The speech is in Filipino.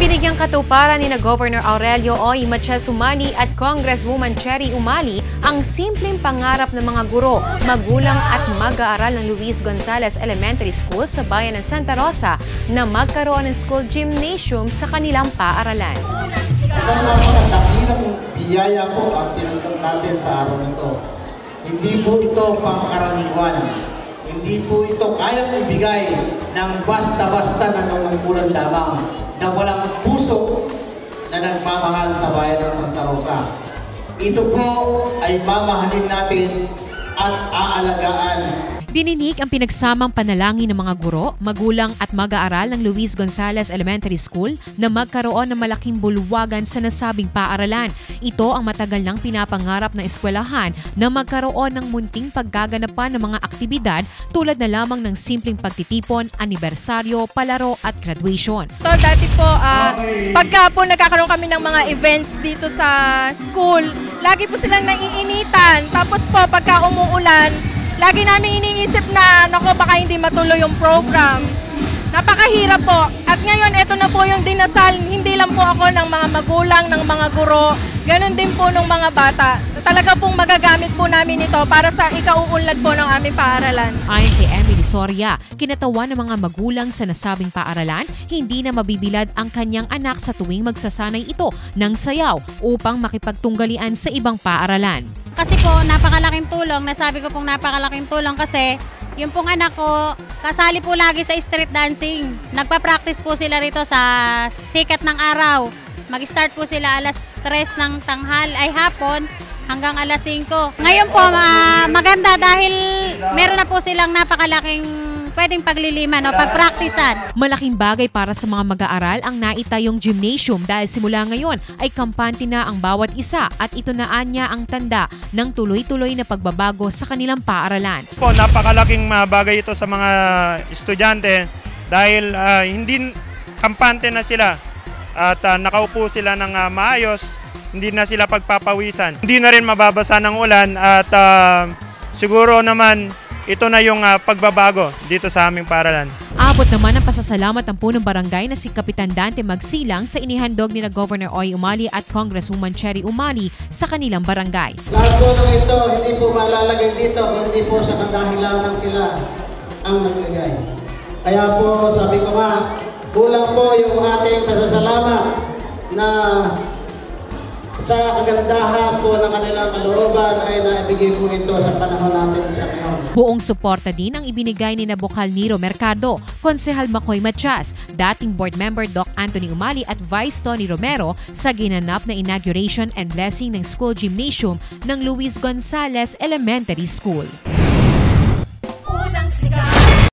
Binigyang katuparan ni Governor Aurelio Oy Matias Umali at Congresswoman Cherry Umali ang simpleng pangarap ng mga guro, magulang at mag-aaral ng Luis Gonzalez Elementary School sa bayan ng Santa Rosa na magkaroon ng school gymnasium sa kanilang paaralan. Isang napakadakilang biyaya po ang tinanggap natin sa araw na ito. Hindi po ito pangkaraniwan. Hindi po ito kayang ibigay ng basta-basta na nangungkulan lamang na walang puso na nagmamahal sa bayan ng Santa Rosa. Ito po ay mamahalin natin at aalagaan. Dininig ang pinagsamang panalangin ng mga guro, magulang at mag-aaral ng Luis Gonzalez Elementary School na magkaroon ng malaking bulwagan sa nasabing paaralan. Ito ang matagal nang pinapangarap na eskwelahan na magkaroon ng munting paggaganapan ng mga aktibidad tulad na lamang ng simpleng pagtitipon, anibersaryo, palaro at graduation. So dati po, pagka po nagkakaroon kami ng mga events dito sa school, lagi po silang naiinitan. Tapos po pagka umuulan, lagi namin iniisip na, naku, baka hindi matuloy yung program. Napakahirap po. At ngayon, ito na po yung dinasal, hindi lang po ako ng mga magulang, ng mga guro, ganun din po ng mga bata. Talaga pong magagamit po namin ito para sa ikauunlad po ng aming paaralan. Ayon kay Emily Soria, kinatawan ng mga magulang sa nasabing paaralan, hindi na mabibilad ang kanyang anak sa tuwing magsasanay ito ng sayaw upang makipagtunggalian sa ibang paaralan. Kasi po, napakalaking tulong. Nasabi ko pong napakalaking tulong kasi yung pong anak ko, kasali po lagi sa street dancing. Nagpa-practice po sila rito sa sikat ng araw. Mag-start po sila alas 3 ng hapon hanggang alas 5. Ngayon po, maganda dahil meron na po silang napakalaking pwedeng pagliliman o pagpraktisan. Malaking bagay para sa mga mag-aaral ang naitayong gymnasium dahil simula ngayon ay kampante na ang bawat isa at ito na anya ang tanda ng tuloy-tuloy na pagbabago sa kanilang paaralan. Po, napakalaking bagay ito sa mga estudyante dahil hindi kampante na sila at nakaupo sila ng maayos, hindi na sila pagpapawisan. Hindi na rin mababasa ng ulan at siguro naman ito na yung pagbabago dito sa aming paaralan. Abot naman ang pasasalamat ng punong barangay na si Kapitan Dante Magsilang sa inihandog ni Governor Oy Umali at Congresswoman Cherry Umali sa kanilang barangay. Lahat po ng ito, hindi po malalagay dito, hindi po sa kadahilanan sila ang naglagay. Kaya po, sabi ko nga, kulang po yung ating pasasalamat na sa kagandahan po ng kanilang kalooban ay naibigay po ito sa panahon natin sa ngayon. Buong suporta din ang ibinigay ni Bokal Niro Mercado, Konsehal Makoy Matias, dating board member Doc Anthony Umali at Vice Tony Romero sa ginanap na inauguration and blessing ng school gymnasium ng Luis Gonzalez Elementary School.